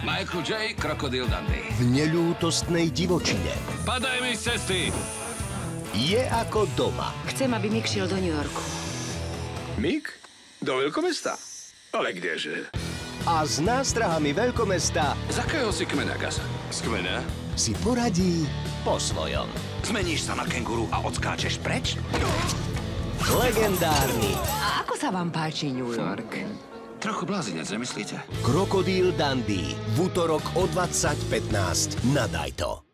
Michael J. Krokodil Dundee. V neľútostnej divočine. Padaj mi z cesty! Je ako doma. Chcem, aby Mick šiel do New Yorku. Mick? Do veľkomesta? Ale kdeže? A s nástrahami veľkomesta Z akého si kmena, Gus? Z kmena? si poradí po svojom. Zmeníš sa na kenguru a odskáčeš preč? Legendárny A ako sa vám páči New York? Trochu blázinec, nemyslíte? Krokodil Dundee v útorok o 20:15 na Dajto.